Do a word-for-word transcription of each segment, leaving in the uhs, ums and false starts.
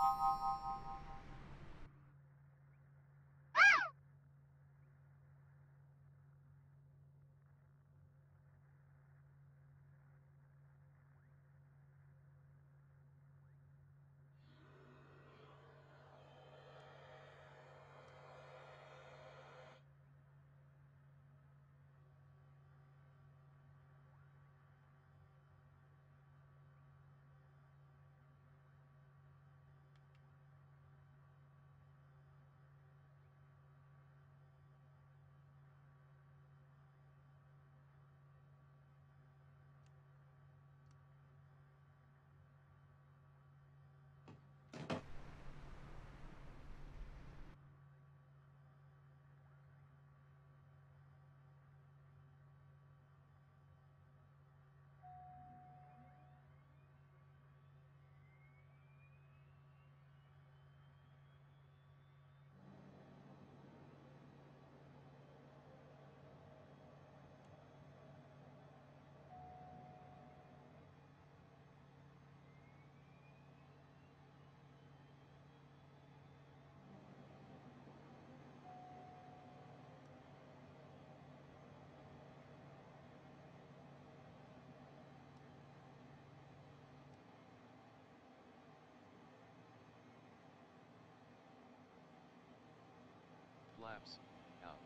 Flaps, out.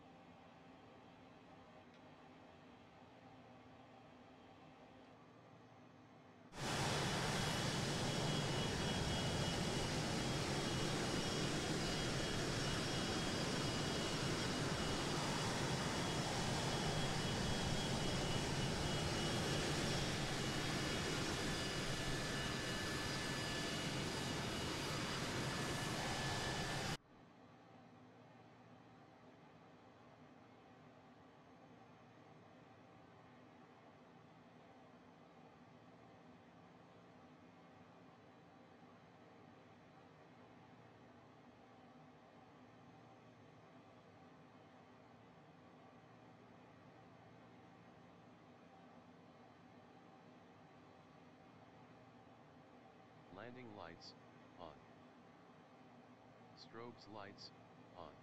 Landing lights, on. Strobes lights, on.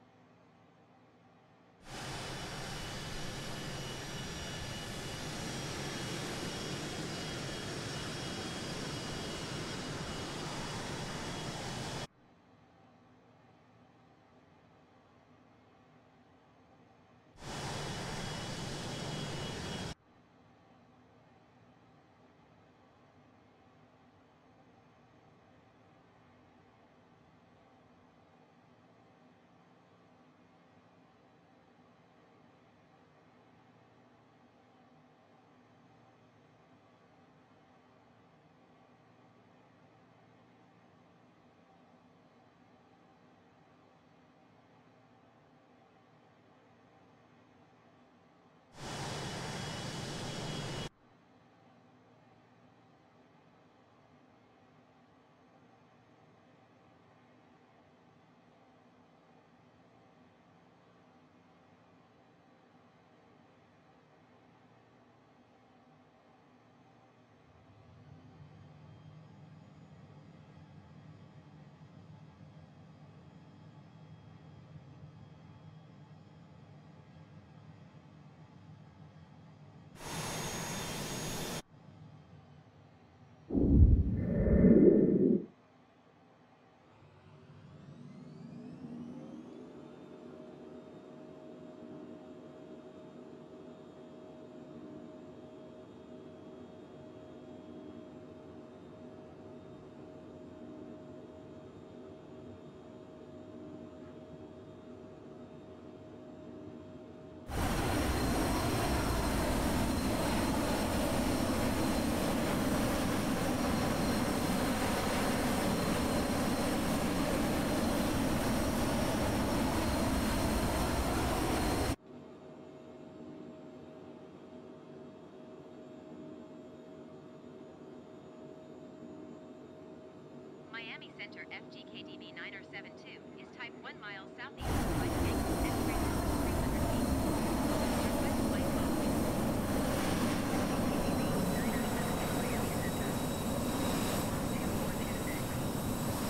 Miami Center F G K D B nine seven two is type one mile southeast of White Banks and greater three hundred feet. Request flight following. F G K D B nine seven two Miami Center. two four two six.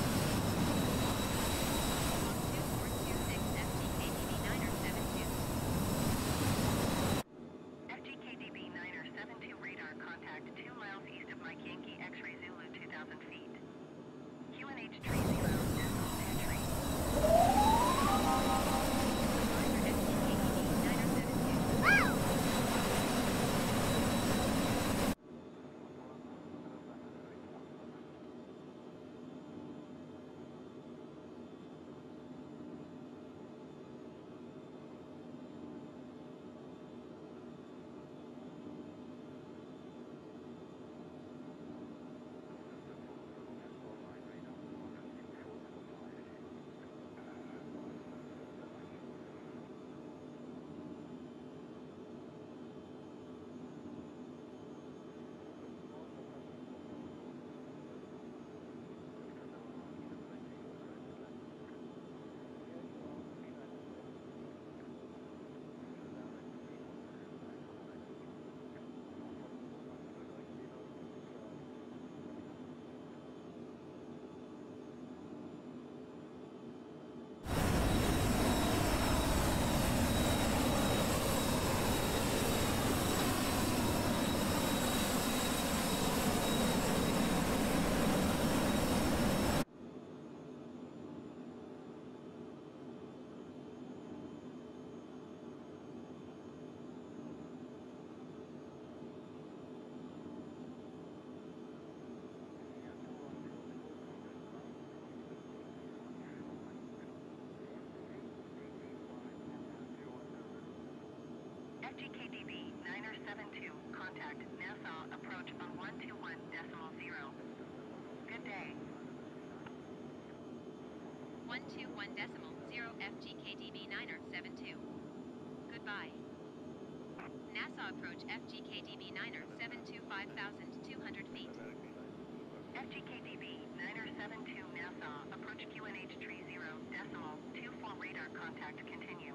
one two one decimal zero F G K D B niner seven two. Goodbye. NASA approach F G K D B niner seven two five thousand two hundred feet. F G K D B niner seven two NASA, approach Q N H tree zero decimal two four radar contact continue.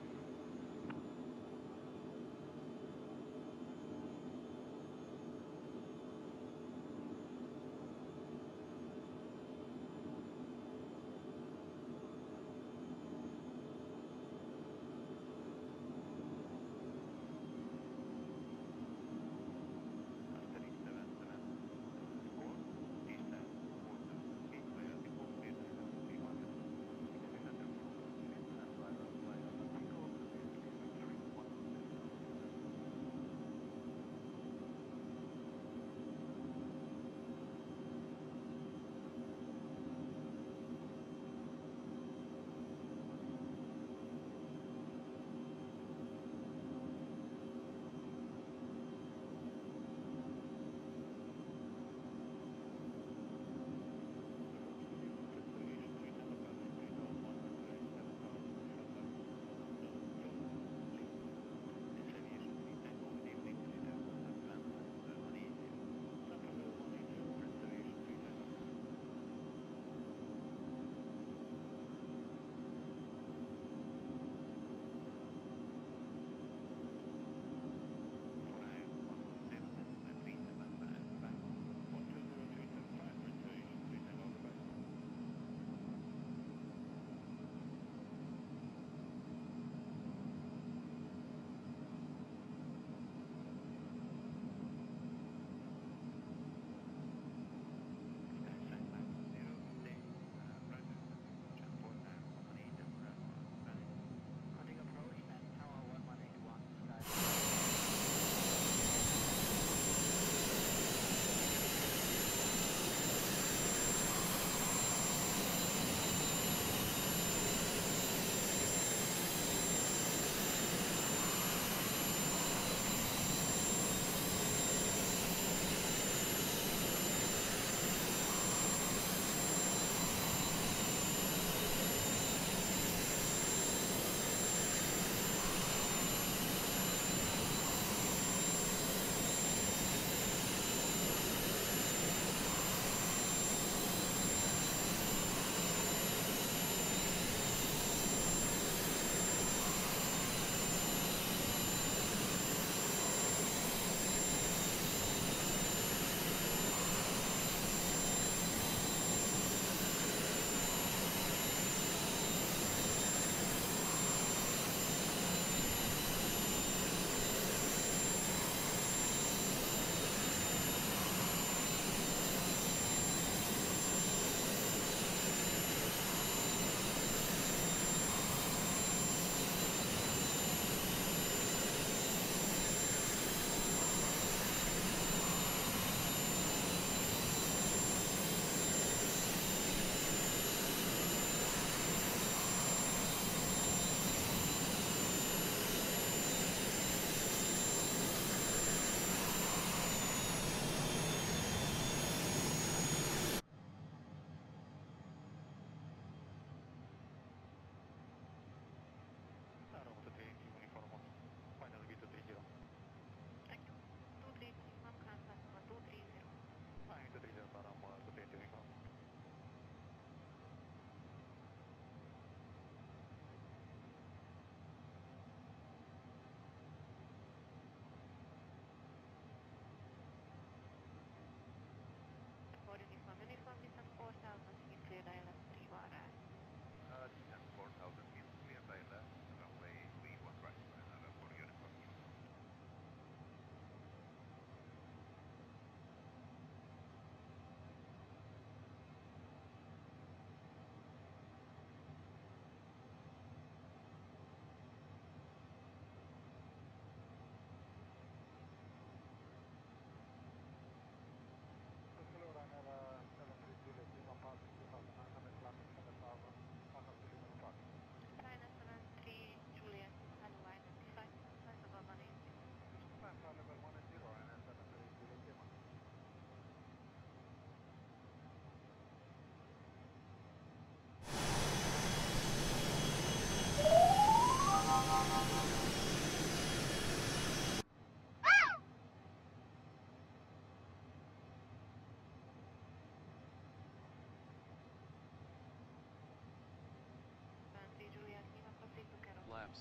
Flaps.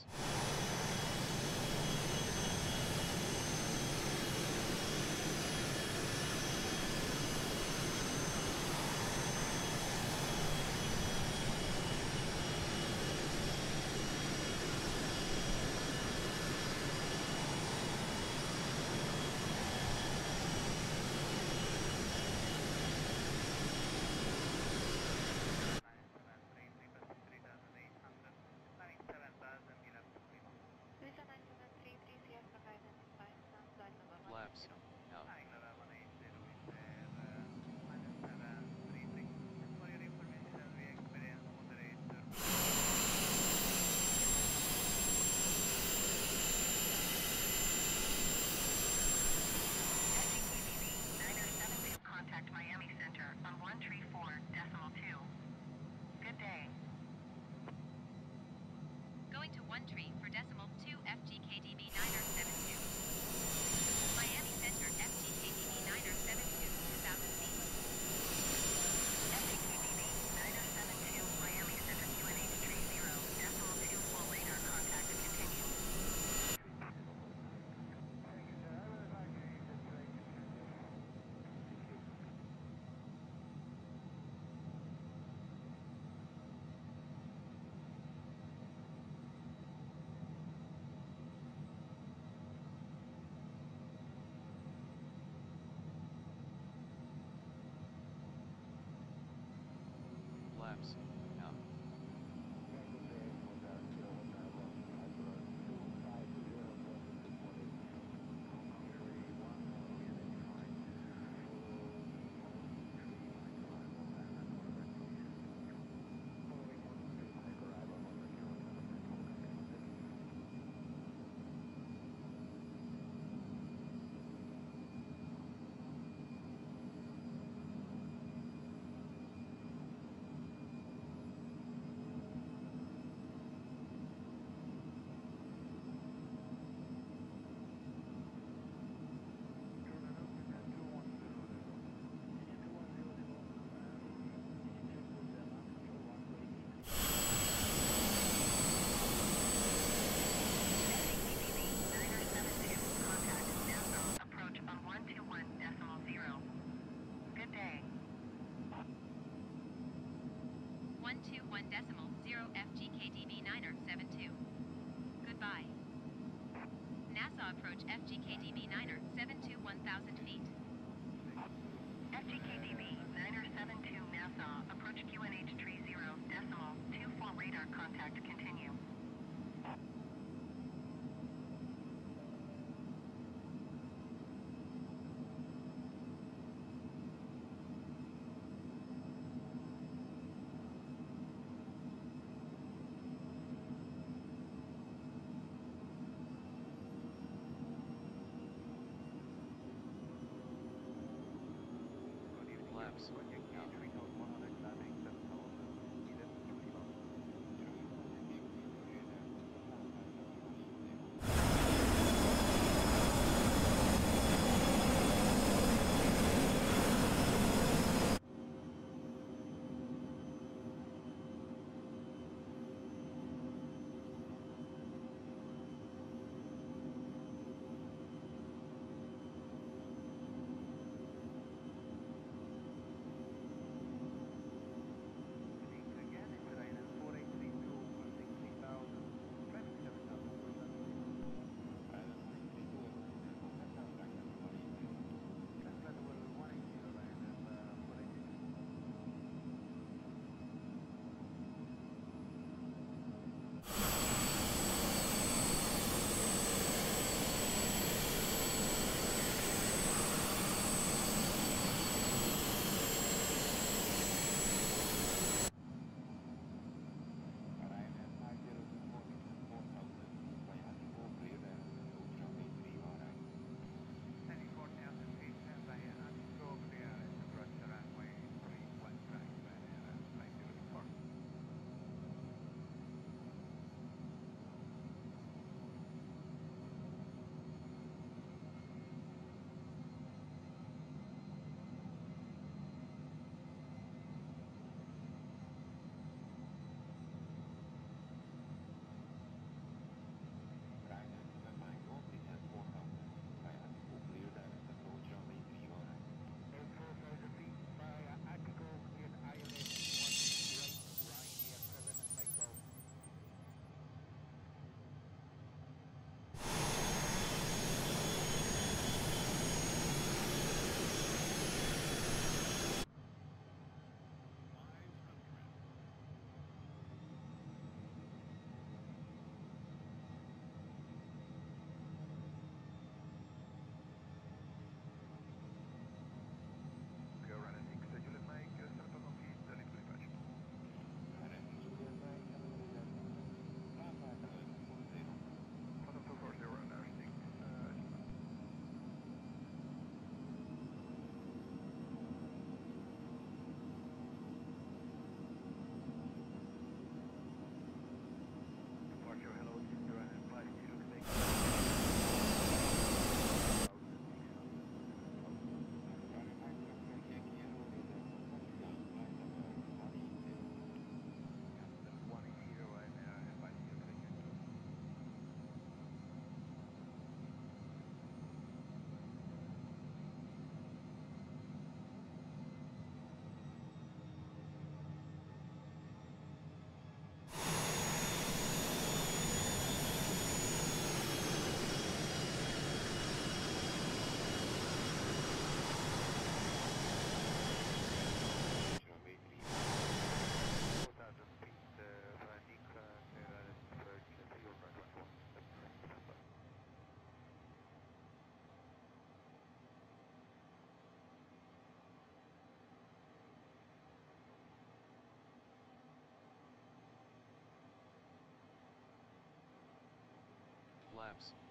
Flaps, out. niner seven two, contact Miami Center on one three four decimal two. Good day. Going to one tree for decimal two F G K D B niner seven two. Miami Center F G K D B niner seven two, two thousand feet. F G K D B niner seven two, Miami Center Q N H three zero, decimal two, full radar contact continue. Flaps, out. niner seven two, contact Nassau, approach on one two one decimal zero. Good day. one two one decimal zero F G K D B niner seven two. Goodbye. NASA approach F G K D B niner seven two, one thousand feet. F G K D B niner seven two, Nassau, approach Q N H three zero, decimal two four, radar contact continue. Flaps, out. flaps,